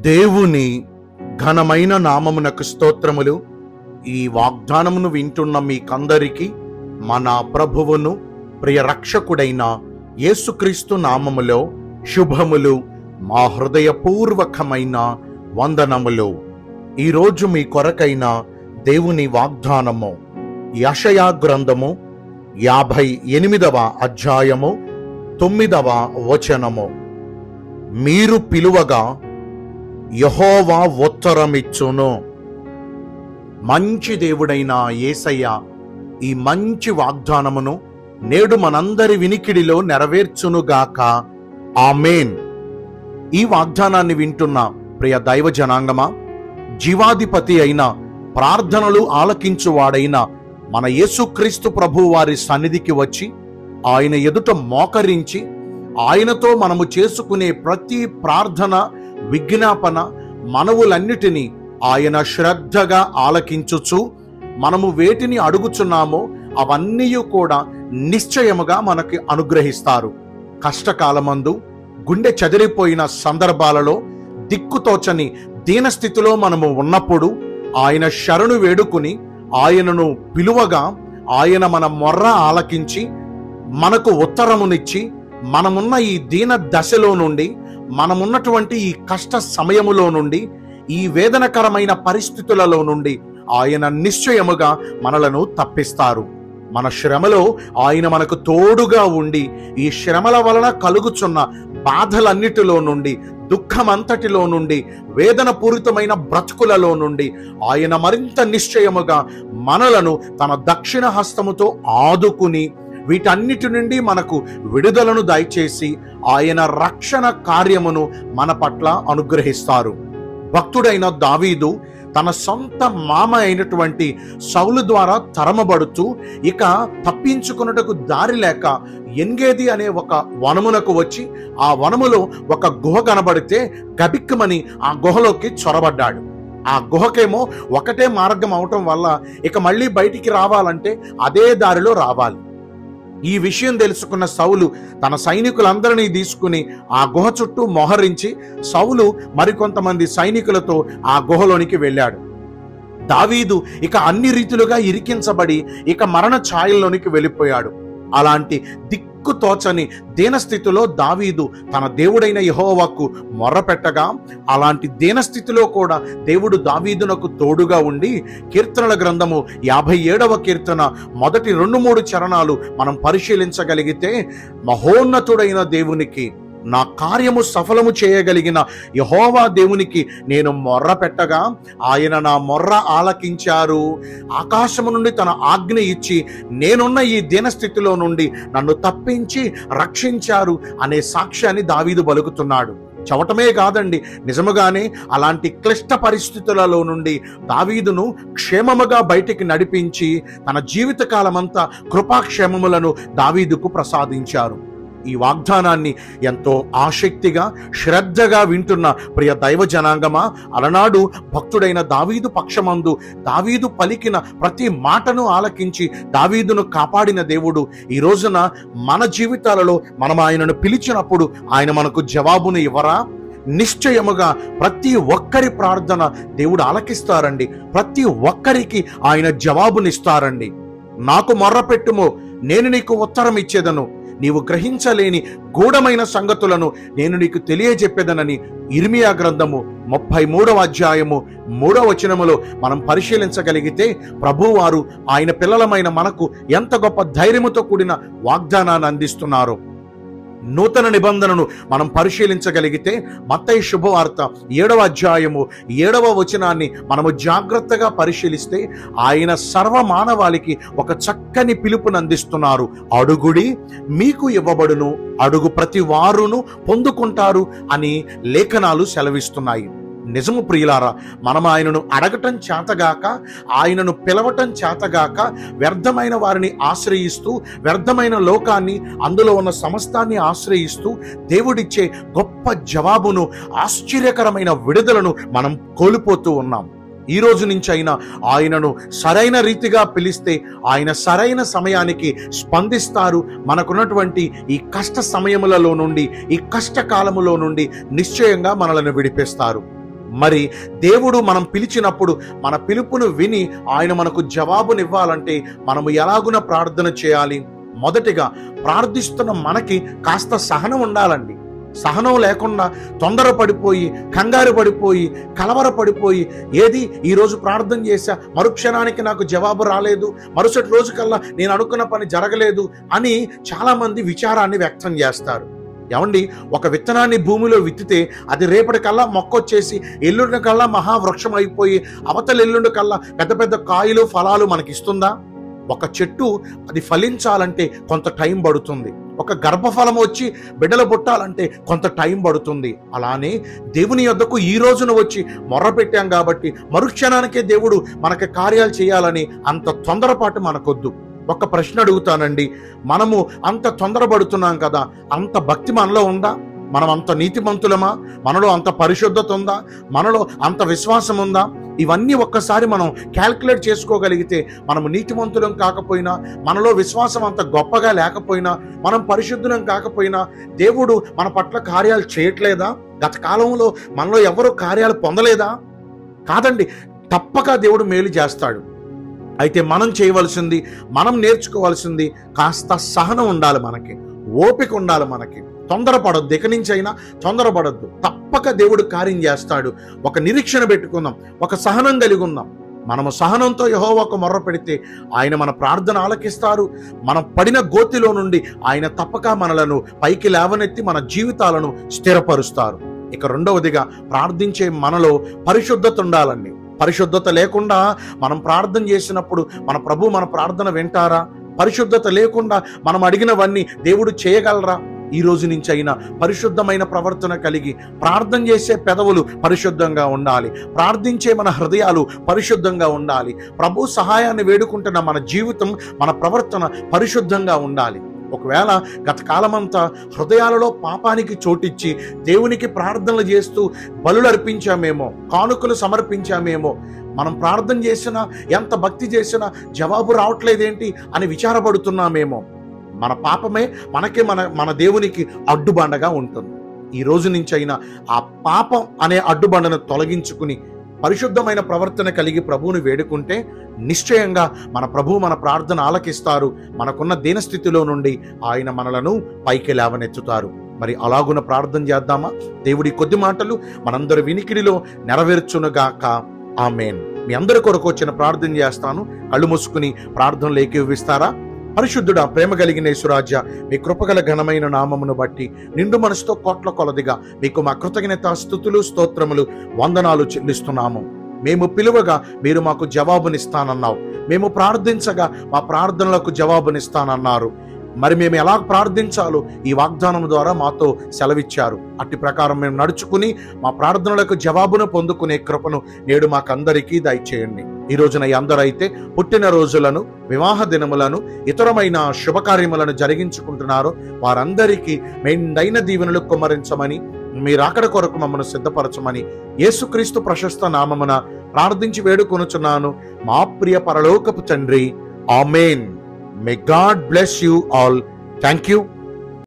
దేవుని ఘనమైన నామమునకు స్తోత్రములు. ఈ వాగ్దానమును వింటున్న మీకందరికీ మన ప్రభువును ప్రియ రక్షకుడైన యేసుక్రీస్తు నామములో శుభములు, మా హృదయపూర్వకమైన వందనములు. ఈరోజు మీ కొరకైన దేవుని వాగ్దానము యెషయా గ్రంథము 58వ అధ్యాయము 9వ వచనము. మీరు పిలువగా యెహోవా ఉత్తరమిచ్చును. మంచి దేవుడైన యేసయ్య ఈ మంచి వాగ్దానమును నేడు మనందరి వినికిడిలో నెరవేర్చునుగాక. ఆమేన్. ఈ వాగ్దానాన్ని వింటున్న ప్రియ దైవ జనాంగమా, జీవాధిపతి అయిన, ప్రార్థనలు ఆలకించువాడైన మన యేసుక్రీస్తు ప్రభు వారి సన్నిధికి వచ్చి ఆయన ఎదుట మోకరించి ఆయనతో మనము చేసుకునే ప్రతి ప్రార్థన, విజ్ఞాపన, మనవులన్నిటినీ ఆయన శ్రద్ధగా ఆలకించుచు మనము వేటిని అడుగుచున్నామో అవన్నీ కూడా నిశ్చయముగా మనకి అనుగ్రహిస్తారు. కష్టకాలమందు, గుండె చెదిరిపోయిన సందర్భాలలో, దిక్కుతోచని దీనస్థితిలో మనము ఉన్నప్పుడు ఆయన శరణు వేడుకుని ఆయనను పిలువగా ఆయన మన మొర్ర ఆలకించి మనకు ఉత్తరమునిచ్చి మనమున్న ఈ దీన దశలో నుండి, మనమున్నటువంటి ఈ కష్ట సమయములో నుండి, ఈ వేదనకరమైన పరిస్థితులలో నుండి ఆయన నిశ్చయముగా మనలను తప్పిస్తారు. మన శ్రమలో ఆయన మనకు తోడుగా ఉండి ఈ శ్రమల వలన కలుగుచున్న బాధలన్నిటిలో నుండి, దుఃఖమంతటిలో నుండి, వేదన పూరితమైన బ్రతుకులలో నుండి ఆయన మరింత నిశ్చయముగా మనలను తన దక్షిణ హస్తముతో ఆదుకుని వీటన్నిటి నుండి మనకు విడుదలను దయచేసి ఆయన రక్షణ కార్యమును మన పట్ల అనుగ్రహిస్తారు. భక్తుడైన దావీదు తన సొంత మామ అయినటువంటి సౌలు ద్వారా తరమబడుతూ ఇక తప్పించుకున్నటకు దారి లేక ఎన్గేది అనే ఒక వనమునకు వచ్చి ఆ వనములో ఒక గుహ కనబడితే గబిక్కుమని ఆ గుహలోకి చొరబడ్డాడు. ఆ గుహకేమో ఒకటే మార్గం అవటం వల్ల ఇక మళ్ళీ బయటికి రావాలంటే అదే దారిలో రావాలి. ఈ విషయం తెలుసుకున్న సౌలు తన సైనికులందరినీ తీసుకుని ఆ గుహ చుట్టూ మోహరించి సౌలు మరికొంతమంది సైనికులతో ఆ గుహలోనికి వెళ్ళాడు. దావీదు ఇక అన్ని రీతులుగా ఇరికించబడి ఇక మరణ ఛాయల్లోనికి వెళ్ళిపోయాడు. అలాంటి దిక్కుతోచని దీనస్థితిలో దావీదు తన దేవుడైన యెహోవాకు మొర్రపెట్టగా, అలాంటి దీనస్థితిలో కూడా దేవుడు దావీదునకు తోడుగా ఉండి కీర్తనల గ్రంథము 57వ కీర్తన మొదటి 2-3 చరణాలు మనం పరిశీలించగలిగితే, మహోన్నతుడైన దేవునికి, నా కార్యము సఫలము చేయగలిగిన యెహోవా దేవునికి నేను మొర్ర పెట్టగా ఆయన నా మొర్ర ఆలకించారు. ఆకాశము నుండి తన ఆజ్ఞ ఇచ్చి నేనున్న ఈ దీనస్థితిలో నుండి నన్ను తప్పించి రక్షించారు అనే సాక్ష్యాన్ని దావీదు పలుకుతున్నాడు. చవటమే కాదండి, నిజముగానే అలాంటి క్లిష్ట పరిస్థితులలో నుండి దావీదును క్షేమముగా బయటికి నడిపించి తన జీవితకాలమంతా కృపాక్షేమములను దావీదుకు ప్రసాదించారు. ఈ వాగ్దానాన్ని ఎంతో ఆసక్తిగా, శ్రద్ధగా వింటున్న ప్రియ దైవ జనాంగమా, అలనాడు భక్తుడైన దావీదు పక్షమందు దావీదు పలికిన ప్రతి మాటను ఆలకించి దావీదును కాపాడిన దేవుడు ఈ రోజున మన జీవితాలలో మనం ఆయనను పిలిచినప్పుడు ఆయన మనకు జవాబును ఇవ్వరా? నిశ్చయముగా ప్రతి ఒక్కరి ప్రార్థన దేవుడు ఆలకిస్తారండి. ప్రతి ఒక్కరికి ఆయన జవాబునిస్తారండి. నాకు మొర్రపెట్టుము, నేను నీకు ఉత్తరం ఇచ్చేదను, నీవు గ్రహించలేని గూఢమైన సంగతులను నేను నీకు తెలియజెప్పేదనని ఇర్మియా గ్రంథము 33వ అధ్యాయము 3వ వచనములో మనం పరిశీలించగలిగితే ప్రభువారు ఆయన పిల్లలమైన మనకు ఎంత గొప్ప ధైర్యముతో కూడిన వాగ్దానాన్ని అందిస్తున్నారు. నూతన నిబంధనను మనం పరిశీలించగలిగితే మత్తయి శుభవార్త 7వ అధ్యాయము 7వ వచనాన్ని మనము జాగ్రత్తగా పరిశీలిస్తే ఆయన సర్వమానవాళికి ఒక చక్కని పిలుపును అందిస్తున్నారు. అడుగుడి మీకు ఇవ్వబడును, అడుగు ప్రతి వారును పొందుకుంటారు అని లేఖనాలు సెలవిస్తున్నాయి. నిజము ప్రియులారా, మనం ఆయనను అడగటం చేతగాక, ఆయనను పిలవటం చేతగాక వ్యర్థమైన వారిని ఆశ్రయిస్తూ, వ్యర్థమైన లోకాన్ని, అందులో ఉన్న సమస్తాన్ని ఆశ్రయిస్తూ దేవుడిచ్చే గొప్ప జవాబును, ఆశ్చర్యకరమైన విడుదలను మనం కోల్పోతూ ఉన్నాం. ఈ రోజు నుంచి అయినా ఆయనను సరైన రీతిగా పిలిస్తే ఆయన సరైన సమయానికి స్పందిస్తారు. మనకున్నటువంటి ఈ కష్ట సమయములలో నుండి, ఈ కష్టకాలములో నుండి నిశ్చయంగా మనలను విడిపిస్తారు. మరి దేవుడు మనం పిలిచినప్పుడు మన పిలుపును విని ఆయన మనకు జవాబునివ్వాలంటే మనము ఎలాగున ప్రార్థన చేయాలి? మొదటిగా ప్రార్థిస్తున్న మనకి కాస్త సహనం ఉండాలండి. సహనం లేకుండా తొందరపడిపోయి, కంగారు పడిపోయి, కలవరపడిపోయి, ఏది ఈరోజు ప్రార్థన చేశా, మరుక్షణానికి నాకు జవాబు రాలేదు, మరుసటి రోజు కల్లా నేను అనుకున్న పని జరగలేదు అని చాలామంది విచారాన్ని వ్యక్తం చేస్తారు. ఏమండి, ఒక విత్తనాన్ని భూమిలో విత్తితే అది రేపటి కల్లా మొక్కొచ్చేసి ఎల్లుండి కల్లా మహావృక్షం అయిపోయి అవతల ఎల్లుండి కల్లా పెద్ద పెద్ద కాయలు ఫలాలు మనకిస్తుందా? ఒక చెట్టు అది ఫలించాలంటే కొంత టైం పడుతుంది. ఒక గర్భఫలం వచ్చి బిడ్డలు పుట్టాలంటే కొంత టైం పడుతుంది. అలానే దేవుని యొద్దకు ఈ రోజున వచ్చి మొర్ర పెట్టాం కాబట్టి మరుక్షణానికే దేవుడు మనకి కార్యాలు చేయాలని అంత తొందరపాటు మనకొద్దు. ఒక ప్రశ్న అడుగుతానండి, మనము అంత తొందరపడుతున్నాం కదా, అంత భక్తి మనలో ఉందా? మనం అంత నీతిమంతులమా? మనలో అంత పరిశుద్ధత ఉందా? మనలో అంత విశ్వాసం ఉందా? ఇవన్నీ ఒక్కసారి మనం క్యాల్కులేట్ చేసుకోగలిగితే, మనము నీతిమంతులం కాకపోయినా, మనలో విశ్వాసం అంత గొప్పగా లేకపోయినా, మనం పరిశుద్ధులం కాకపోయినా, దేవుడు మన పట్ల కార్యాలు చేయట్లేదా? గత కాలంలో మనలో ఎవరు కార్యాలు పొందలేదా? కాదండి, తప్పక దేవుడు మేలు చేస్తాడు. అయితే మనం చేయవలసింది, మనం నేర్చుకోవాల్సింది కాస్త సహనం ఉండాలి, మనకి ఓపిక ఉండాలి. మనకి తొందరపడొద్దు, ఇక నుంచి అయినా తొందరపడొద్దు. తప్పక దేవుడు కార్యం చేస్తాడు. ఒక నిరీక్షణ పెట్టుకుందాం, ఒక సహనం కలిగి ఉందాం. మనము సహనంతో యెహోవాకు మొర్ర పెడితే ఆయన మన ప్రార్థన ఆలకిస్తారు. మనం పడిన గోతిలో నుండి ఆయన తప్పక మనలను పైకి లేవనెత్తి మన జీవితాలను స్థిరపరుస్తారు. ఇక రెండవదిగా, ప్రార్థించే మనలో పరిశుద్ధత ఉండాలండి. పరిశుద్ధత లేకుండా మనం ప్రార్థన చేసినప్పుడు మన ప్రభు మన ప్రార్థన వింటారా? పరిశుద్ధత లేకుండా మనం అడిగినవన్నీ దేవుడు చేయగలరా? ఈ రోజు నుంచి అయినా పరిశుద్ధమైన ప్రవర్తన కలిగి ప్రార్థన చేసే పెదవులు పరిశుద్ధంగా ఉండాలి. ప్రార్థించే మన హృదయాలు పరిశుద్ధంగా ఉండాలి. ప్రభు సహాయాన్ని వేడుకుంటున్న మన జీవితం, మన ప్రవర్తన పరిశుద్ధంగా ఉండాలి. ఒకవేళ గత కాలమంతా హృదయాలలో పాపానికి చోటిచ్చి దేవునికి ప్రార్థనలు చేస్తూ బలులు అర్పించామేమో, కానుకలు సమర్పించామేమో, మనం ప్రార్థన చేసినా, ఎంత భక్తి చేసినా జవాబు రావట్లేదేంటి అని విచారపడుతున్నామేమో, మన పాపమే మనకే మన దేవునికి అడ్డుబండగా ఉంటుంది. ఈ రోజు నుంచి అయినా ఆ పాపం అనే అడ్డుబండను తొలగించుకుని పరిశుద్ధమైన ప్రవర్తన కలిగి ప్రభువుని వేడుకుంటే నిశ్చయంగా మన ప్రభు మన ప్రార్థన ఆలకిస్తారు. మనకున్న దీనస్థితిలో నుండి ఆయన మనలను పైకి లేవనెత్తుతారు. మరి అలాగున ప్రార్థన చేద్దామా? దేవుడి కొద్ది మాటలు మనందరి వినికిడిలో నెరవేర్చునుగాక. ఆమేన్. మీ అందరి కొరకు వచ్చిన ప్రార్థన చేస్తాను. కళ్ళు మూసుకుని ప్రార్థనలు ఏకీభవిస్తారా? పరిశుద్ధుడా, ప్రేమ కలిగిన యేసురాజా, మీ కృపగల ఘనమైన నామమును బట్టి నిండు మనసుతో కోట్ల కొలదిగా మీకు మా కృతజ్ఞత, స్తుతులు, స్తోత్రములు, వందనాలు చెల్లిస్తున్నాము. మేము పిలువగా మీరు మాకు జవాబునిస్తానన్నావు. మేము ప్రార్థించగా మా ప్రార్థనలకు జవాబునిస్తానన్నారు. మరి మేము ఎలా ప్రార్థించాలో ఈ వాగ్దానం ద్వారా మాతో సెలవిచ్చారు. అట్టి ప్రకారం మేము నడుచుకుని మా ప్రార్థనలకు జవాబును పొందుకునే కృపను నేడు మాకందరికీ దయచేయండి. ఈ రోజున అందరైతే పుట్టిన రోజులను, వివాహ దినములను, ఇతరమైన శుభకార్యములను జరిగించుకుంటున్నారో వారందరికీ మెండైన దీవెనలు కుమ్మరించమని, మీరు అక్కడ కొరకు మమ్మల్ని సిద్ధపరచమని యేసుక్రీస్తు ప్రశస్త నామమున ప్రార్థించి వేడుకొనుచున్నాను మా ప్రియ పరలోకపు తండ్రి. ఆమేన్. May God bless you all. Thank you.